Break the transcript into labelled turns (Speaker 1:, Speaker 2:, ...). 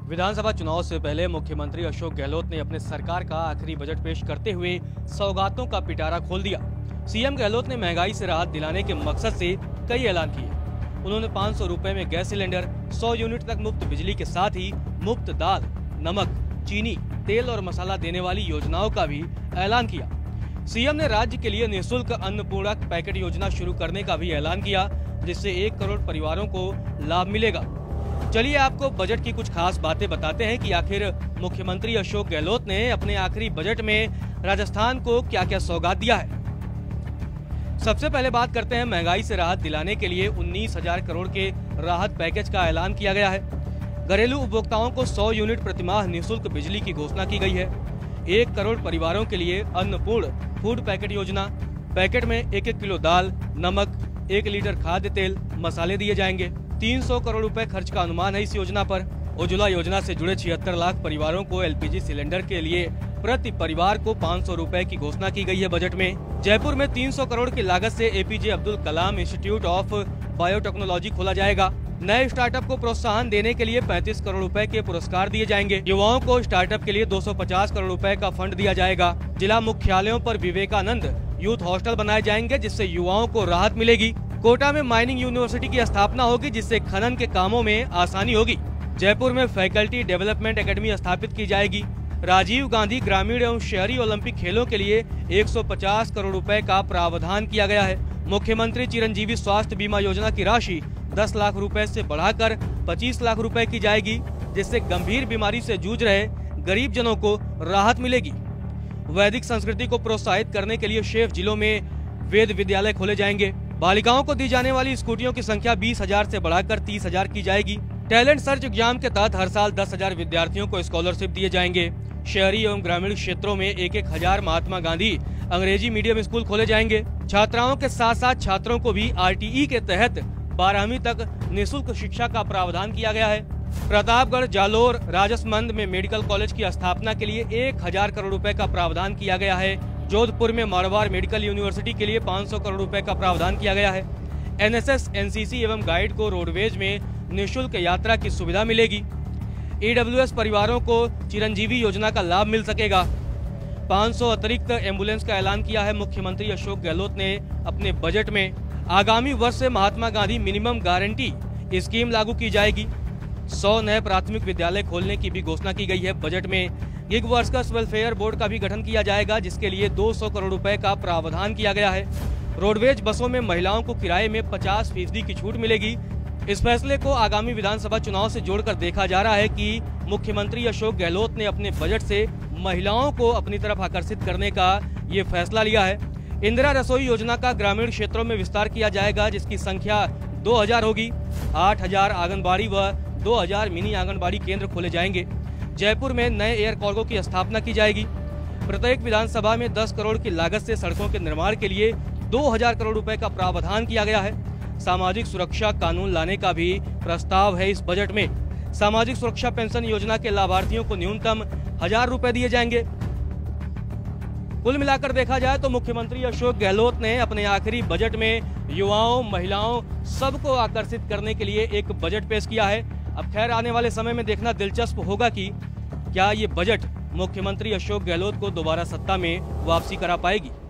Speaker 1: विधानसभा चुनाव से पहले मुख्यमंत्री अशोक गहलोत ने अपने सरकार का आखिरी बजट पेश करते हुए सौगातों का पिटारा खोल दिया। सीएम गहलोत ने महंगाई से राहत दिलाने के मकसद से कई ऐलान किए। उन्होंने 500 रुपए में गैस सिलेंडर, 100 यूनिट तक मुफ्त बिजली के साथ ही मुफ्त दाल, नमक, चीनी, तेल और मसाला देने वाली योजनाओं का भी ऐलान किया। सीएम ने राज्य के लिए निःशुल्क अन्नपूर्णा पैकेट योजना शुरू करने का भी ऐलान किया, जिससे 1 करोड़ परिवारों को लाभ मिलेगा। चलिए आपको बजट की कुछ खास बातें बताते हैं कि आखिर मुख्यमंत्री अशोक गहलोत ने अपने आखिरी बजट में राजस्थान को क्या क्या सौगात दिया है। सबसे पहले बात करते हैं महंगाई से राहत दिलाने के लिए 19,000 करोड़ के राहत पैकेज का ऐलान किया गया है। घरेलू उपभोक्ताओं को 100 यूनिट प्रतिमाह निःशुल्क बिजली की घोषणा की गई है। 1 करोड़ परिवारों के लिए अन्नपूर्ण फूड पैकेट योजना। पैकेट में 1-1 किलो दाल, नमक, 1 लीटर खाद्य तेल, मसाले दिए जाएंगे। 300 करोड़ रुपए खर्च का अनुमान है इस योजना पर। उज्ज्वला योजना से जुड़े 76 लाख परिवारों को एलपीजी सिलेंडर के लिए प्रति परिवार को 500 रुपए की घोषणा की गई है बजट में। जयपुर में 300 करोड़ की लागत से APJ Abdul Kalam institute of biotechnology खोला जाएगा। नए स्टार्टअप को प्रोत्साहन देने के लिए 35 करोड़ रुपए के पुरस्कार दिए जाएंगे। युवाओं को स्टार्टअप के लिए 250 करोड़ रुपए का फंड दिया जाएगा। जिला मुख्यालयों पर विवेकानंद यूथ हॉस्टल बनाए जाएंगे, जिससे युवाओं को राहत मिलेगी। कोटा में माइनिंग यूनिवर्सिटी की स्थापना होगी, जिससे खनन के कामों में आसानी होगी। जयपुर में फैकल्टी डेवलपमेंट एकेडमी स्थापित की जाएगी। राजीव गांधी ग्रामीण एवं शहरी ओलंपिक खेलों के लिए 150 करोड़ रुपए का प्रावधान किया गया है। मुख्यमंत्री चिरंजीवी स्वास्थ्य बीमा योजना की राशि 10 लाख रुपए से बढ़ाकर 25 लाख रुपए की जाएगी, जिससे गंभीर बीमारी से जूझ रहे गरीब जनों को राहत मिलेगी। वैदिक संस्कृति को प्रोत्साहित करने के लिए शेष जिलों में वेद विद्यालय खोले जाएंगे। बालिकाओं को दी जाने वाली स्कूटियों की संख्या 20,000 से बढ़ाकर 30,000 की जाएगी। टैलेंट सर्च एग्जाम के तहत हर साल 10,000 विद्यार्थियों को स्कॉलरशिप दिए जाएंगे। शहरी एवं ग्रामीण क्षेत्रों में 1-1 हजार महात्मा गांधी अंग्रेजी मीडियम स्कूल खोले जाएंगे। छात्राओं के साथ साथ छात्रों को भी आरटीई के तहत 12वीं तक निःशुल्क शिक्षा का प्रावधान किया गया है। प्रतापगढ़, जालोर, राजसमंद में मेडिकल कॉलेज की स्थापना के लिए 1,000 करोड़ रुपए का प्रावधान किया गया है। जोधपुर में मारवाड़ मेडिकल यूनिवर्सिटी के लिए 500 करोड़ रुपए का प्रावधान किया गया है। एनएसएस, एनसीसी एवं गाइड को रोडवेज में निःशुल्क यात्रा की सुविधा मिलेगी। ईडब्ल्यूएस परिवारों को चिरंजीवी योजना का लाभ मिल सकेगा। 500 अतिरिक्त एम्बुलेंस का ऐलान किया है मुख्यमंत्री अशोक गहलोत ने अपने बजट में। आगामी वर्ष से Mahatma Gandhi minimum guarantee scheme लागू की जाएगी। 100 नए प्राथमिक विद्यालय खोलने की भी घोषणा की गई है बजट में। गिग वर्कर्स वेलफेयर बोर्ड का भी गठन किया जाएगा, जिसके लिए 200 करोड़ रुपए का प्रावधान किया गया है। रोडवेज बसों में महिलाओं को किराए में 50% की छूट मिलेगी। इस फैसले को आगामी विधानसभा चुनाव से जोड़कर देखा जा रहा है कि मुख्यमंत्री अशोक गहलोत ने अपने बजट से महिलाओं को अपनी तरफ आकर्षित करने का ये फैसला लिया है। इंदिरा रसोई योजना का ग्रामीण क्षेत्रों में विस्तार किया जाएगा, जिसकी संख्या 2000 होगी। 8,000 आंगनबाड़ी व 2,000 मिनी आंगनबाड़ी केंद्र खोले जाएंगे। जयपुर में नए एयर कार्गो की स्थापना की जाएगी। प्रत्येक विधानसभा में 10 करोड़ की लागत से सड़कों के निर्माण के लिए 2,000 करोड़ रुपए का प्रावधान किया गया है। सामाजिक सुरक्षा कानून लाने का भी प्रस्ताव है इस बजट में। सामाजिक सुरक्षा पेंशन योजना के लाभार्थियों को न्यूनतम 1,000 रुपए दिए जाएंगे। कुल मिलाकर देखा जाए तो मुख्यमंत्री अशोक गहलोत ने अपने आखिरी बजट में युवाओं, महिलाओं सबको आकर्षित करने के लिए एक बजट पेश किया है। अब खैर आने वाले समय में देखना दिलचस्प होगा कि क्या ये बजट मुख्यमंत्री अशोक गहलोत को दोबारा सत्ता में वापसी करा पाएगी।